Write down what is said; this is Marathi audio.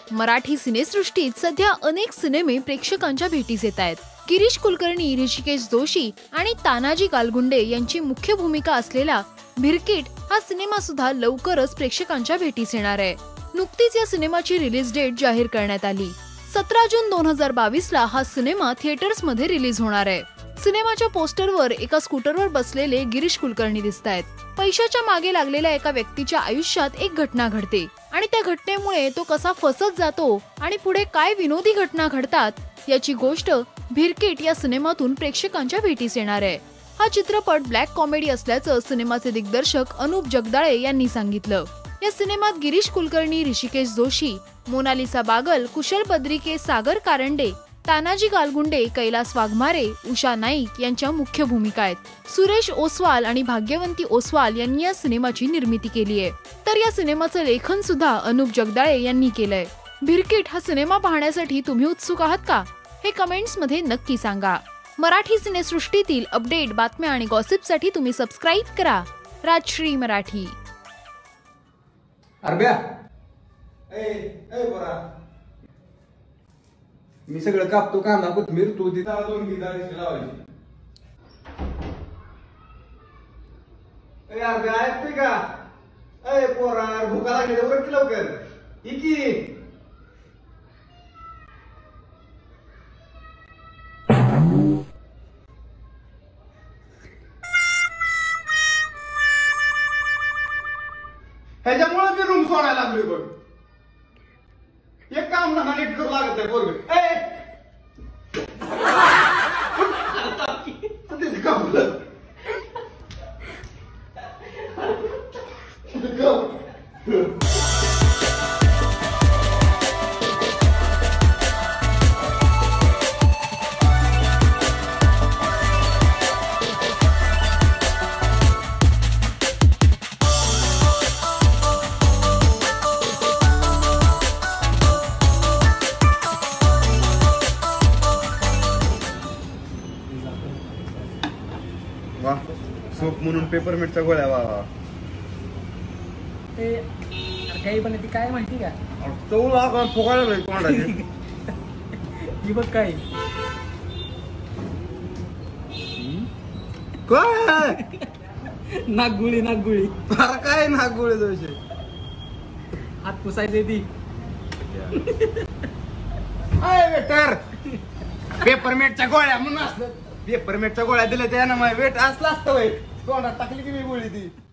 मराठी सिनेसृष्टीत सध्या अनेक सिनेमे प्रेक्षकांच्या भेटीस येत आहेत. गिरीश कुलकर्णी, ऋषिकेश जोशी आणि तानाजी गालगुंडे यांची मुख्य भूमिका असलेला भिरकीट हा सिनेमा सुद्धा लवकरच प्रेक्षकांच्या भेटीस येणार आहे. नुकतीच या सिनेमाची रिलीज डेट जाहीर करण्यात आली. 17 जून 2022 ला हा सिनेमा थिएटर्स मध्ये रिलीज होणार आहे. सिनेमाच्या पोस्टरवर एका स्कूटरवर बसलेले गिरीश कुलकर्णी दिसतायत. पैशाच्या मागे लागलेल्या एका व्यक्तीच्या आयुष्यात एक घटना घडते आणि त्या घटनेमुळे तो कसा फसत जातो आणि पुढे काय विनोदी घटना घडतात याची गोष्ट भिरकीट या सिनेमातून प्रेक्षकांच्या भेटीस येणार आहे. हा चित्रपट ब्लॅक कॉमेडी असल्याचं सिनेमाचे दिग्दर्शक अनुप जगदाळे यांनी सांगितलं. या सिनेमात गिरीश कुलकर्णी, ऋषिकेश जोशी, मोनालिसा बागल, कुशल पद्रिके, सागर कारंडे, तानाजी गालगुंडे, कैलास वाघमारे, उषा नाईक यांच्या मुख्य भूमिका आहेत. सुरेश ओसवाल आणि भाग्यवंती ओसवाल यांनी या सिनेमाची निर्मिती केली आहे. तर या सिनेमाचं लेखन सुद्धा अनुप जगदाळे यांनी केलंय. भिरकीट हा सिनेमा पाहण्यासाठी तुम्ही उत्सुक आहात का? हे कमेंट्स मध्ये नक्की सांगा. मराठी सिनेसृष्टीतील अपडेट, बातम्या आणि गॉसिपसाठी तुम्ही सबस्क्राईब करा राजश्री मराठी. मी सगळं कापतो, कांदा कोथमीर, तू तिथं 2 गिदाळी लावायची. अर्ध्या ऐकते का? अय पोरा, भुका लागली तर लवकर इकी. ह्याच्यामुळे मी रूम सोडायला लागलोय बघ. एक काम ना नीट करू लागत नाही पोरग. वाह, सोप म्हणून पेपरमेंटच्या गोळ्या. वा काही पण ती काय माहिती का? चव लाग फुगायला तोंडाची. ही बघ काय काय नागगुळी नागगुळी. अरे काय नागगुळी दोषे हात पुसायचे ती. वेटर पेपरमेंटच्या गोळ्या म्हणून असलं. पेपरमेंटच्या गोळ्या दिल्या त्यानं वेट असला असतं. तोंडात टाकली की मी गोळी ती.